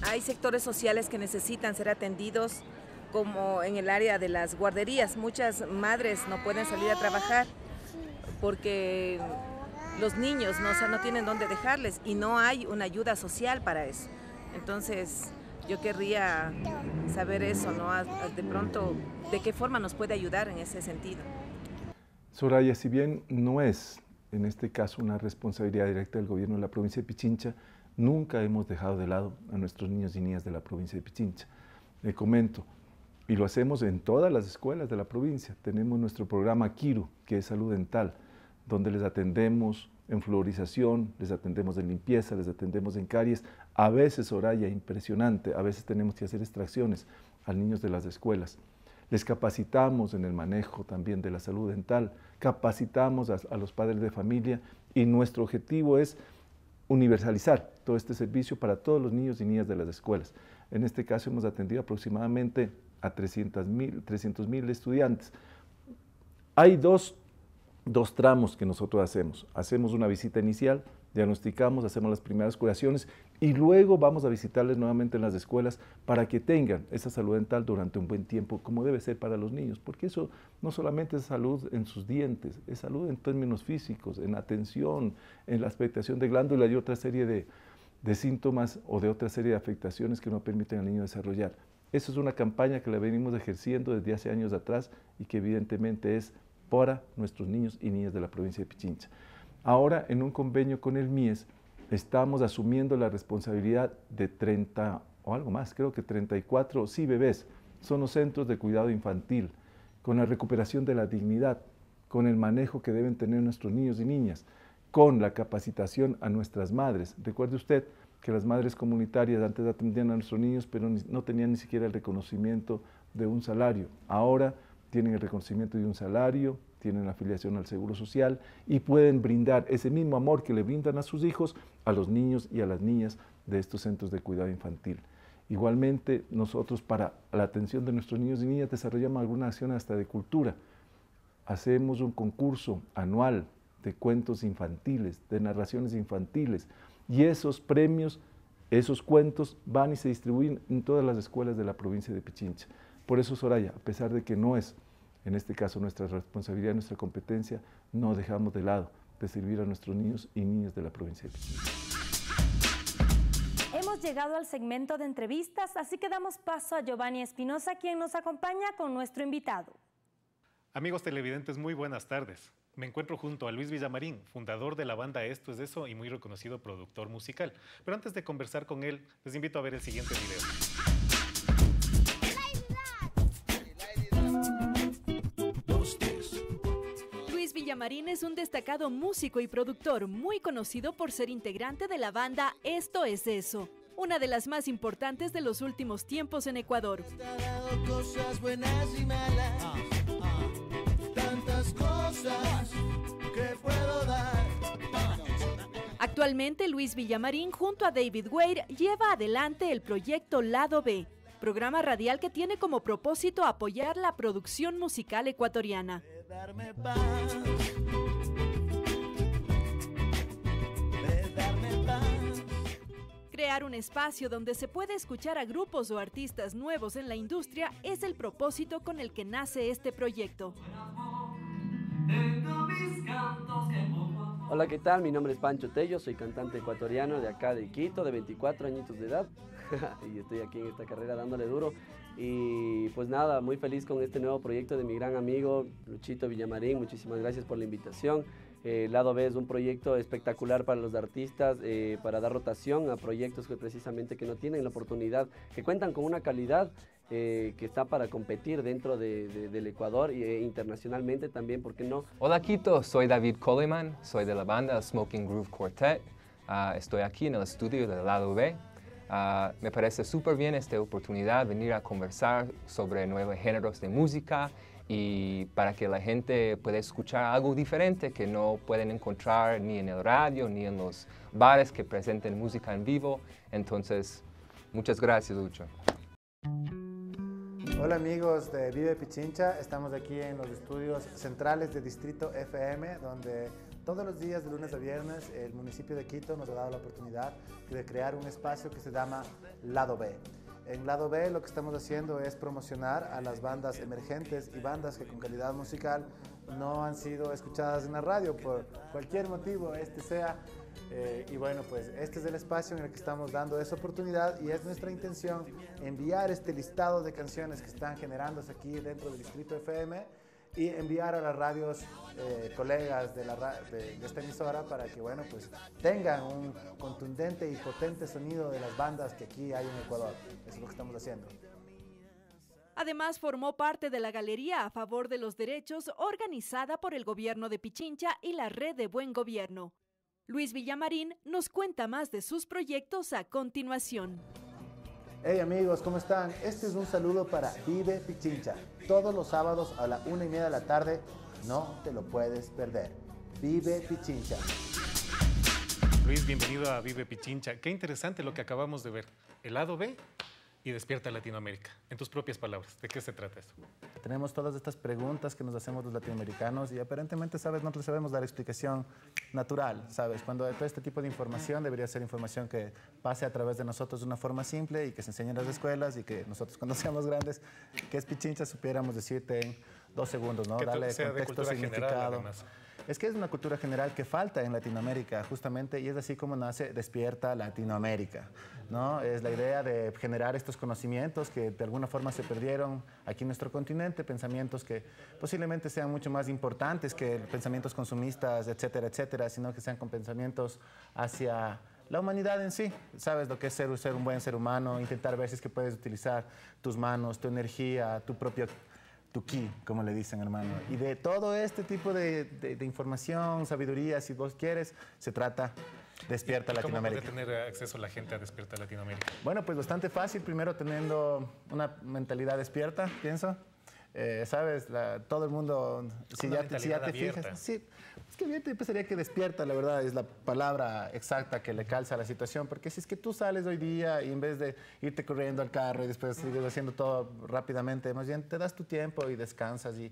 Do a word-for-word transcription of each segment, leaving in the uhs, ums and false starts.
hay sectores sociales que necesitan ser atendidos, como en el área de las guarderías. Muchas madres no pueden salir a trabajar porque los niños no, o sea, no tienen dónde dejarles y no hay una ayuda social para eso. Entonces, yo querría saber eso, ¿no? De pronto, ¿de qué forma nos puede ayudar en ese sentido? Soraya, si bien no es, en este caso, una responsabilidad directa del gobierno de la provincia de Pichincha, nunca hemos dejado de lado a nuestros niños y niñas de la provincia de Pichincha. Le comento, y lo hacemos en todas las escuelas de la provincia. Tenemos nuestro programa Kiru, que es salud dental, donde les atendemos en fluorización, les atendemos en limpieza, les atendemos en caries. A veces, Soraya, impresionante, a veces tenemos que hacer extracciones a niños de las escuelas. Les capacitamos en el manejo también de la salud dental, capacitamos a, a los padres de familia y nuestro objetivo es universalizar todo este servicio para todos los niños y niñas de las escuelas. En este caso hemos atendido aproximadamente a trescientos mil estudiantes. Hay dos, dos tramos que nosotros hacemos. Hacemos una visita inicial, diagnosticamos, hacemos las primeras curaciones y luego vamos a visitarles nuevamente en las escuelas para que tengan esa salud dental durante un buen tiempo, como debe ser para los niños, porque eso no solamente es salud en sus dientes, es salud en términos físicos, en atención, en la expectación de glándula y otra serie de, de síntomas o de otra serie de afectaciones que no permiten al niño desarrollar. Eso es una campaña que la venimos ejerciendo desde hace años atrás y que evidentemente es para nuestros niños y niñas de la provincia de Pichincha. Ahora, en un convenio con el M I E S, estamos asumiendo la responsabilidad de treinta o algo más, creo que treinta y cuatro, sí, bebés, son los centros de cuidado infantil, con la recuperación de la dignidad, con el manejo que deben tener nuestros niños y niñas, con la capacitación a nuestras madres. Recuerde usted que las madres comunitarias antes atendían a nuestros niños, pero no tenían ni siquiera el reconocimiento de un salario. Ahora tienen el reconocimiento de un salario, tienen la afiliación al Seguro Social y pueden brindar ese mismo amor que le brindan a sus hijos, a los niños y a las niñas de estos centros de cuidado infantil. Igualmente, nosotros para la atención de nuestros niños y niñas desarrollamos alguna acción hasta de cultura. Hacemos un concurso anual de cuentos infantiles, de narraciones infantiles, y esos premios, esos cuentos van y se distribuyen en todas las escuelas de la provincia de Pichincha. Por eso, Soraya, a pesar de que no es, en este caso, nuestra responsabilidad, nuestra competencia, no dejamos de lado de servir a nuestros niños y niñas de la provincia de Pichincha. Hemos llegado al segmento de entrevistas, así que damos paso a Giovanni Espinosa, quien nos acompaña con nuestro invitado. Amigos televidentes, muy buenas tardes. Me encuentro junto a Luis Villamarín, fundador de la banda Esto es Eso y muy reconocido productor musical. Pero antes de conversar con él, les invito a ver el siguiente video. Luis Villamarín es un destacado músico y productor, muy conocido por ser integrante de la banda Esto es Eso, una de las más importantes de los últimos tiempos en Ecuador. Cosas buenas y malas, ah, ah, tantas cosas que puedo dar. Actualmente, Luis Villamarín, junto a David Weir, lleva adelante el proyecto Lado B, programa radial que tiene como propósito apoyar la producción musical ecuatoriana. Darme paz, darme paz. Crear un espacio donde se puede escuchar a grupos o artistas nuevos en la industria es el propósito con el que nace este proyecto. Hola, ¿qué tal? Mi nombre es Pancho Tello, soy cantante ecuatoriano de acá de Quito, de veinticuatro añitos de edad y estoy aquí en esta carrera dándole duro. Y pues nada, muy feliz con este nuevo proyecto de mi gran amigo Luchito Villamarín. Muchísimas gracias por la invitación. Eh, Lado B es un proyecto espectacular para los artistas, eh, para dar rotación a proyectos que precisamente que no tienen la oportunidad, que cuentan con una calidad eh, que está para competir dentro de, de, del Ecuador e eh, internacionalmente también, ¿por qué no? Hola Quito, soy David Coleman, soy de la banda Smoking Groove Quartet. Uh, estoy aquí en el estudio del Lado B. Uh, me parece súper bien esta oportunidad de venir a conversar sobre nuevos géneros de música y para que la gente pueda escuchar algo diferente que no pueden encontrar ni en el radio ni en los bares que presenten música en vivo. Entonces, muchas gracias, Lucho. Hola amigos de Vive Pichincha, estamos aquí en los estudios centrales de Distrito F M, donde todos los días, de lunes a viernes, el municipio de Quito nos ha dado la oportunidad de crear un espacio que se llama Lado B. En Lado B lo que estamos haciendo es promocionar a las bandas emergentes y bandas que con calidad musical no han sido escuchadas en la radio por cualquier motivo este sea. Eh, y bueno, pues este es el espacio en el que estamos dando esa oportunidad y es nuestra intención enviar este listado de canciones que están generándose aquí dentro del Distrito F M y enviar a las radios eh, colegas de, la, de, de esta emisora para que, bueno, pues tengan un contundente y potente sonido de las bandas que aquí hay en Ecuador. Eso es lo que estamos haciendo. Además, formó parte de la Galería a favor de los derechos organizada por el gobierno de Pichincha y la Red de Buen Gobierno. Luis Villamarín nos cuenta más de sus proyectos a continuación. Hey amigos, ¿cómo están? Este es un saludo para Vive Pichincha. Todos los sábados a la una y media de la tarde, no te lo puedes perder. Vive Pichincha. Luis, bienvenido a Vive Pichincha. Qué interesante lo que acabamos de ver. El lado B y Despierta Latinoamérica. En tus propias palabras, ¿de qué se trata esto? Tenemos todas estas preguntas que nos hacemos los latinoamericanos y aparentemente, ¿sabes? Nosotros sabemos dar explicación natural, ¿sabes? Cuando todo este tipo de información debería ser información que pase a través de nosotros de una forma simple y que se enseñe en las escuelas y que nosotros cuando seamos grandes, que es Pichincha, supiéramos decirte en dos segundos, ¿no? Que Darle sea contexto, de significado. General, además. Es que es una cultura general que falta en Latinoamérica, justamente, y es así como nace Despierta Latinoamérica, ¿no? Es la idea de generar estos conocimientos que de alguna forma se perdieron aquí en nuestro continente, pensamientos que posiblemente sean mucho más importantes que pensamientos consumistas, etcétera, etcétera, sino que sean con pensamientos hacia la humanidad en sí. Sabes lo que es ser, ser un buen ser humano, intentar ver si es que puedes utilizar tus manos, tu energía, tu propio... tu ki, como le dicen, hermano. Y de todo este tipo de, de, de información, sabiduría, si vos quieres, se trata Despierta Latinoamérica. ¿Cómo puede tener acceso la gente a Despierta Latinoamérica? Bueno, pues bastante fácil. Primero teniendo una mentalidad despierta, pienso. Eh, ¿Sabes? La, todo el mundo, si ya, te, si ya te fijas... Sí, es que yo te pensaría que despierta, la verdad, es la palabra exacta que le calza a la situación, porque si es que tú sales hoy día y en vez de irte corriendo al carro y después sigues haciendo todo rápidamente, más bien te das tu tiempo y descansas y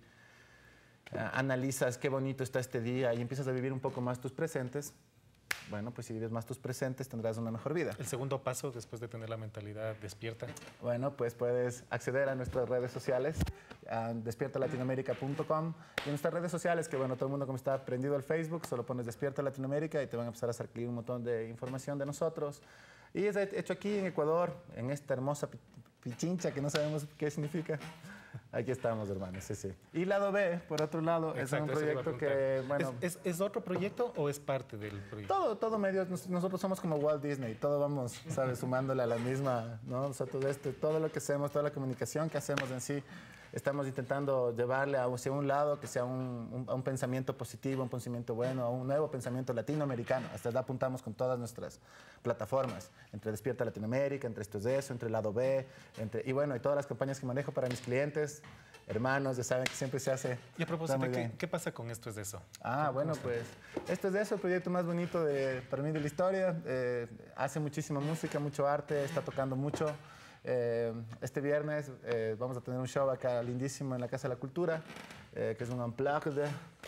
uh, analizas qué bonito está este día y empiezas a vivir un poco más tus presentes. Bueno, pues si vives más tus presentes tendrás una mejor vida. El segundo paso después de tener la mentalidad despierta. Bueno, pues puedes acceder a nuestras redes sociales, a despierta latinoamérica punto com y en nuestras redes sociales, que bueno, todo el mundo como está prendido al Facebook, solo pones Despierta Latinoamérica y te van a empezar a salir un montón de información de nosotros. Y es hecho aquí en Ecuador, en esta hermosa Pichincha que no sabemos qué significa. Aquí estamos, hermanos, sí, sí. Y Lado B, por otro lado, Exacto, es un proyecto que, bueno... ¿Es, es, ¿Es otro proyecto o es parte del proyecto? Todo, todo medio. Nosotros somos como Walt Disney, todo vamos, ¿sabes? Sumándole a la misma, ¿no? Nosotros este, todo lo que hacemos, toda la comunicación que hacemos en sí, estamos intentando llevarle hacia un lado que sea un, un, un pensamiento positivo, un pensamiento bueno, a un nuevo pensamiento latinoamericano. Hasta allá apuntamos con todas nuestras plataformas, entre Despierta Latinoamérica, entre Esto es Eso, entre Lado B, entre, y bueno, y todas las campañas que manejo para mis clientes, hermanos, ya saben que siempre se hace. Y a propósito, ¿qué, ¿qué pasa con Esto es Eso? Ah, bueno, pues Esto es Eso, el proyecto más bonito de, para mí de la historia. Eh, hace muchísima música, mucho arte, está tocando mucho. Eh, este viernes eh, vamos a tener un show acá lindísimo en la Casa de la Cultura, eh, que es un unplugged,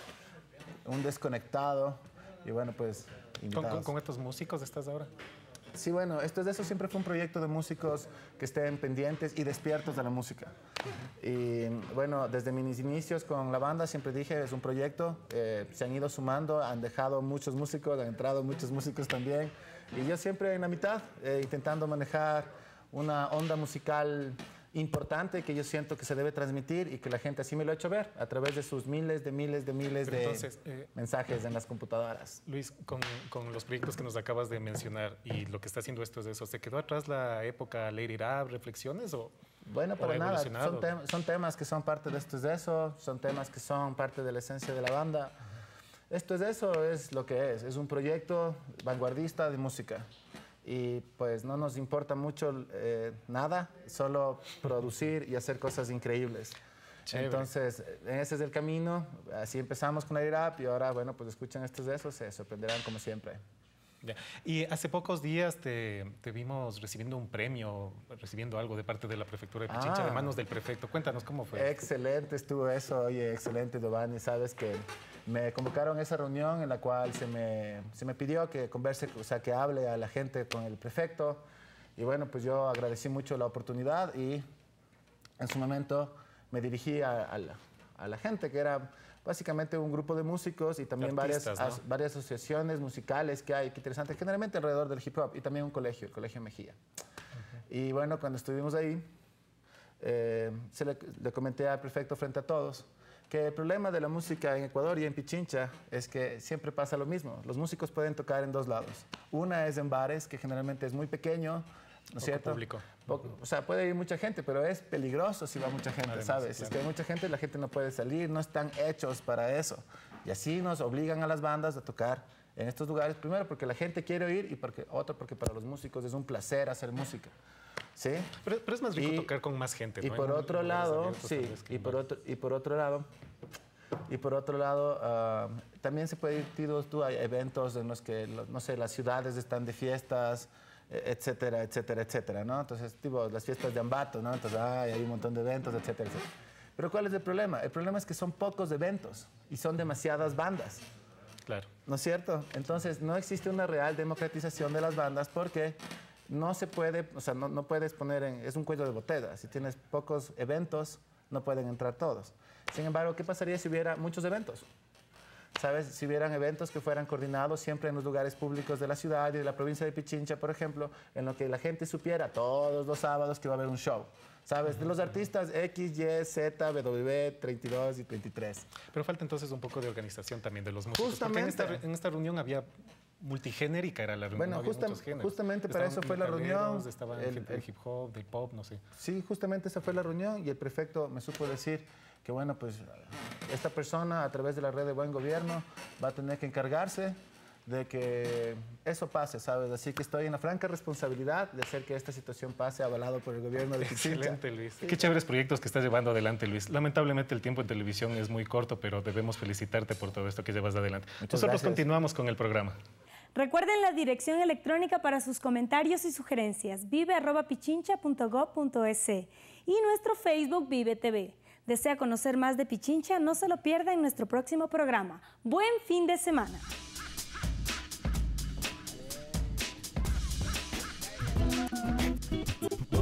un desconectado, y bueno, pues invitados. ¿Con, con, con estos músicos estás ahora? Sí, bueno, Esto es Eso siempre fue un proyecto de músicos que estén pendientes y despiertos de la música. Y bueno, desde mis inicios con la banda siempre dije, es un proyecto, eh, se han ido sumando, han dejado muchos músicos, han entrado muchos músicos también, y yo siempre en la mitad, eh, intentando manejar una onda musical importante que yo siento que se debe transmitir y que la gente así me lo ha hecho ver a través de sus miles de miles de miles Pero de entonces, eh, mensajes en las computadoras. Luis, con, con los proyectos que nos acabas de mencionar y lo que está haciendo Esto es Eso, ¿se quedó atrás la época Lady Rap, reflexiones o...? Bueno, para nada, son, tem son temas que son parte de Esto es Eso, son temas que son parte de la esencia de la banda. Uh-huh. Esto es Eso es lo que es, es un proyecto vanguardista de música. Y pues no nos importa mucho eh, nada, solo producir y hacer cosas increíbles. Chévere. Entonces, ese es el camino. Así empezamos con el rap y ahora, bueno, pues escuchan Estos de Esos, se sorprenderán como siempre. Ya. Y hace pocos días te, te vimos recibiendo un premio, recibiendo algo de parte de la Prefectura de Pichincha, Ah. de manos del prefecto. Cuéntanos cómo fue. Excelente estuvo eso, oye, excelente, Giovanni. Sabes que me convocaron a esa reunión en la cual se me, se me pidió que converse, o sea, que hable a la gente con el prefecto. Y bueno, pues yo agradecí mucho la oportunidad y en su momento me dirigí a, a, la, a la gente, que era básicamente un grupo de músicos y también varias, Artistas, ¿no? as, varias asociaciones musicales que hay, que interesantes, generalmente alrededor del hip hop, y también un colegio, el Colegio Mejía. Uh-huh. Y bueno, cuando estuvimos ahí, eh, se le, le comenté al prefecto frente a todos que el problema de la música en Ecuador y en Pichincha es que siempre pasa lo mismo. Los músicos pueden tocar en dos lados. Una es en bares, que generalmente es muy pequeño, ¿no es cierto? Público. Poco, o sea, puede ir mucha gente, pero es peligroso si va mucha gente, Además, ¿sabes? claro. Es que hay mucha gente, la gente no puede salir, no están hechos para eso. Y así nos obligan a las bandas a tocar en estos lugares, primero porque la gente quiere oír y porque, otro porque para los músicos es un placer hacer música. ¿Sí? Pero, pero es más rico Y- tocar con más gente, ¿no? Y En por un- otro en lugares lado, abiertos, tal sí, vez, que y en por bares. otro, y por otro lado, y por otro lado, ah, también se puede ir, tú, tú, hay eventos en los que, lo- no sé, las ciudades están de fiestas, eh, etcétera, etcétera, etcétera, ¿no? Entonces, tipo, las fiestas de Ambato, ¿no? Entonces, ay, hay un montón de eventos, etcétera, etcétera. Pero ¿cuál es el problema? El problema es que son pocos eventos y son demasiadas bandas. Claro. ¿No es cierto? Entonces, no existe una real democratización de las bandas porque no se puede, o sea, no, no puedes poner en, es un cuello de botella. Si tienes pocos eventos, no pueden entrar todos. Sin embargo, ¿qué pasaría si hubiera muchos eventos? ¿Sabes? Si hubieran eventos que fueran coordinados siempre en los lugares públicos de la ciudad y de la provincia de Pichincha, por ejemplo, en lo que la gente supiera todos los sábados que va a haber un show. ¿Sabes? De los artistas X, Y, Z, W, treinta y dos y veintitrés. Pero falta entonces un poco de organización también de los músicos. Justamente. Porque en esta, en esta reunión había multigénérica, era la reunión. Bueno, no había justa- muchos géneros. justamente para Estaban eso fue la metaleros, reunión. Estaban El- gente el- de hip hop, de pop, no sé. Sí, justamente esa fue la reunión y el prefecto me supo decir que, bueno, pues esta persona a través de la red de Buen Gobierno va a tener que encargarse de que eso pase, ¿sabes? Así que estoy en la franca responsabilidad de hacer que esta situación pase avalado por el gobierno de Pichincha. Excelente, Luis. Qué chéveres proyectos que estás llevando adelante, Luis. Lamentablemente el tiempo en televisión es muy corto, pero debemos felicitarte por todo esto que llevas adelante. Muchas Nosotros gracias. continuamos con el programa. Recuerden la dirección electrónica para sus comentarios y sugerencias, vive arroba pichincha punto gob punto es y nuestro Facebook Vive T V. ¿Desea conocer más de Pichincha? No se lo pierda en nuestro próximo programa. Buen fin de semana. Wow.